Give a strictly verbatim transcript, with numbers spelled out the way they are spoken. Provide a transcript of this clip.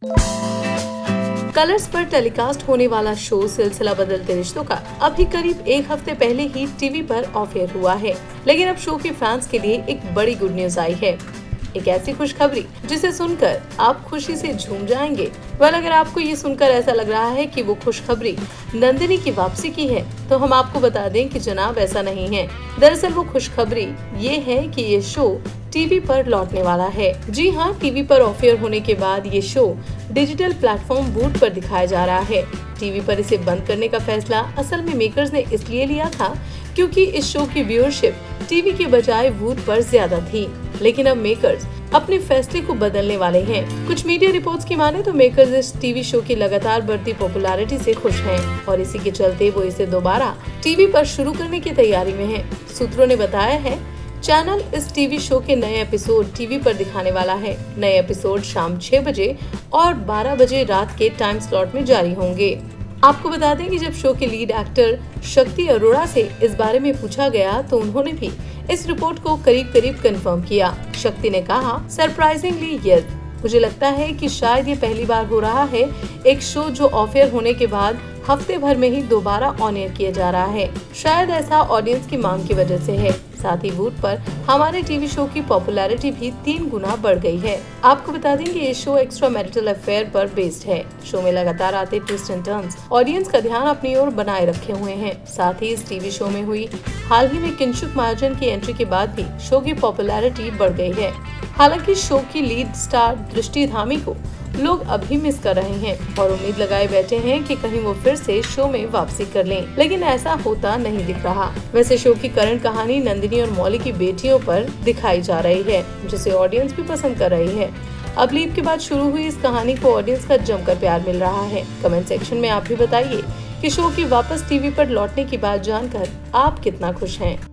Colours पर telecast होने वाला शो सिलसिला बदलते रिश्तों का अभी करीब एक हफ्ते पहले ही टीवी पर ऑफ एयर हुआ है, लेकिन अब शो के फैंस के लिए एक बड़ी गुड न्यूज आई है। एक ऐसी खुशखबरी जिसे सुनकर आप खुशी से झूम जाएंगे। वह अगर आपको ये सुनकर ऐसा लग रहा है कि वो खुशखबरी नंदिनी की वापसी की है, तो हम आपको बता दें कि जनाब ऐसा नहीं है। दरअसल वो खुशखबरी ये है कि ये शो टीवी पर लौटने वाला है। जी हाँ, टीवी पर ऑफ एयर होने के बाद ये शो डिजिटल प्लेटफॉर्म वूट पर दिखाया जा रहा है। टीवी पर इसे बंद करने का फैसला असल में मेकर्स ने इसलिए लिया था क्योंकि इस शो की व्यूअरशिप टीवी के बजाय वूट पर ज्यादा थी, लेकिन अब मेकर्स अपने फैसले को बदलने वाले हैं। कुछ मीडिया रिपोर्ट्स की माने तो मेकर्स इस टीवी शो की लगातार बढ़ती पॉपुलैरिटी से खुश हैं और इसी के चलते वो इसे दोबारा टीवी पर शुरू करने की तैयारी में हैं। सूत्रों ने बताया है चैनल इस टीवी शो के नए एपिसोड टीवी पर दिखाने वाला है। नए एपिसोड शाम छह बजे और बारह बजे रात के टाइम स्लॉट में जारी होंगे। आपको बता दें कि जब शो के लीड एक्टर शक्ति अरोड़ा से इस बारे में पूछा गया तो उन्होंने भी इस रिपोर्ट को करीब करीब कंफर्म किया। शक्ति ने कहा, सरप्राइजिंगली यस, मुझे लगता है कि शायद ये पहली बार हो रहा है एक शो जो ऑफ एयर होने के बाद हफ्ते भर में ही दोबारा ऑन एयर किया जा रहा है। शायद ऐसा ऑडियंस की मांग की वजह से है। साथ ही वूट पर हमारे टीवी शो की पॉपुलैरिटी भी तीन गुना बढ़ गई है। आपको बता दें कि ये शो एक्स्ट्रा मैरिटल अफेयर पर बेस्ड है। शो में लगातार आते ट्विस्ट एंड टर्न्स ऑडियंस का ध्यान अपनी ओर बनाए रखे हुए हैं। साथ ही इस टीवी शो में हुई हाल ही में किंशुक महाजन की एंट्री के बाद भी शो की पॉपुलैरिटी बढ़ गई है। हालांकि शो की लीड स्टार दृष्टि धामी को लोग अभी मिस कर रहे हैं और उम्मीद लगाए बैठे हैं कि कहीं वो फिर से शो में वापसी कर लें, लेकिन ऐसा होता नहीं दिख रहा। वैसे शो की करंट कहानी नंदिनी और मौली की बेटियों पर दिखाई जा रही है, जिसे ऑडियंस भी पसंद कर रही है। अब लीप के बाद शुरू हुई इस कहानी को ऑडियंस का जमकर प्यार मिल रहा है। कमेंट सेक्शन में आप भी बताइए कि शो की वापस टीवी पर लौटने की बात जानकर आप कितना खुश हैं।